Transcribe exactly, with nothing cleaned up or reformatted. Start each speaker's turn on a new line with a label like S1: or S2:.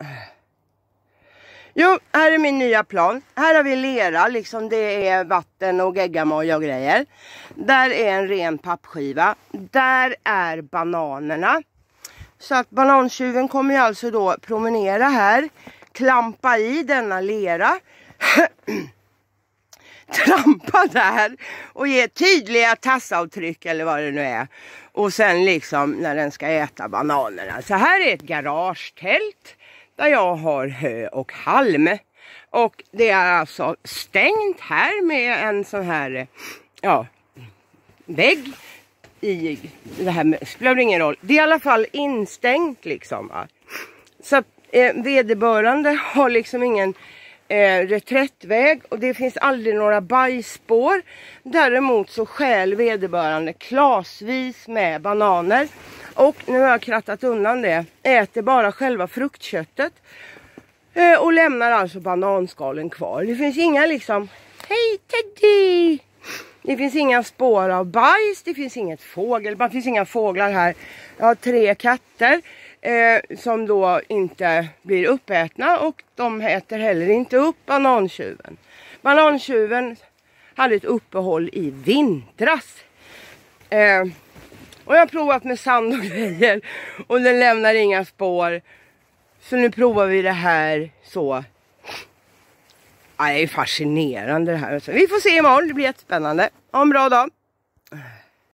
S1: Jo, här är min nya plan. Här har vi lera, liksom det är vatten och geggamoja och grejer. Där är en ren pappskiva. Där är bananerna. Så att banantjuven kommer ju alltså då promenera här. Klampa i denna lera. Trampa där och ge tydliga tassavtryck eller vad det nu är. Och sen liksom när den ska äta bananerna. Så här är ett garagetält där jag har hö och halm. Och det är alltså stängt här med en sån här ja, vägg. I det här med, spelar ingen roll. Det är i alla fall instängt liksom. Va? Så eh, vederbörande har liksom ingen Eh, reträttväg och det finns aldrig några bajsspår. Däremot så skäl vederbörande klasvis med bananer och nu har jag krattat undan det. Äter bara själva fruktköttet eh, och lämnar alltså bananskalen kvar. Det finns inga liksom hej Teddy. Det finns inga spår av bajs, det finns inget fågel, det finns inga fåglar här. Jag har tre katter. Eh, som då inte blir uppätna och de äter heller inte upp banantjuven. Banantjuven hade ett uppehåll i vintras. Eh, och jag har provat med sand och grejer och den lämnar inga spår. Så nu provar vi det här så. Ja, det är fascinerande det här. Vi får se imorgon, det blir jättespännande. Ha en bra dag.